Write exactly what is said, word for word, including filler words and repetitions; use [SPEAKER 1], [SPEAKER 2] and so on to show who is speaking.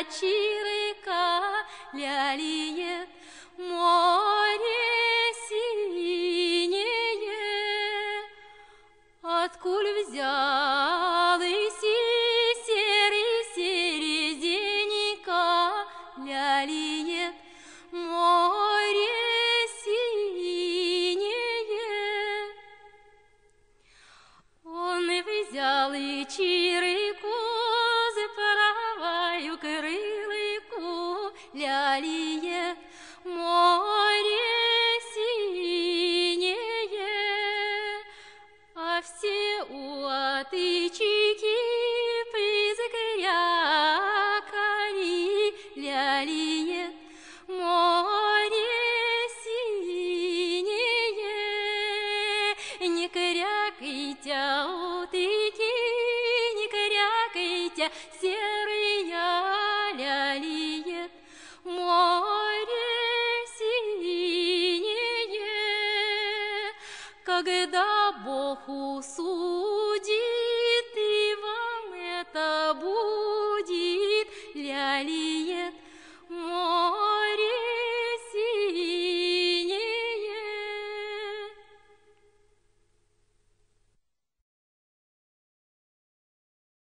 [SPEAKER 1] чирика лялиет море синее. Откуль взял и серый серединка лялиет море синее. Он и взял и чирику за правою крылыку лялиет море синее, а все уатычики призакрякали лялиет море синее. Не крякайте, утыки, не крякайте, серые лялиет море синее. Когда Бог усует